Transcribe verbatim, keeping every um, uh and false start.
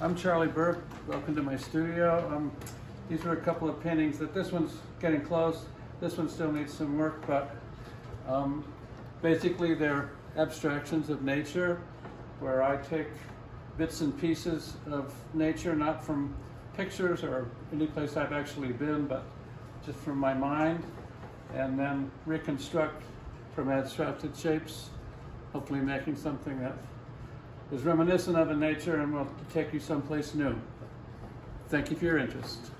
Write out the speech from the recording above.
I'm Charlie Burk. Welcome to my studio. Um, these are a couple of paintings that this one's getting close. This one still needs some work, but um, basically they're abstractions of nature where I take bits and pieces of nature, not from pictures or any place I've actually been, but just from my mind, and then reconstruct from abstracted shapes, hopefully making something that is reminiscent of a nature and will take you someplace new. Thank you for your interest.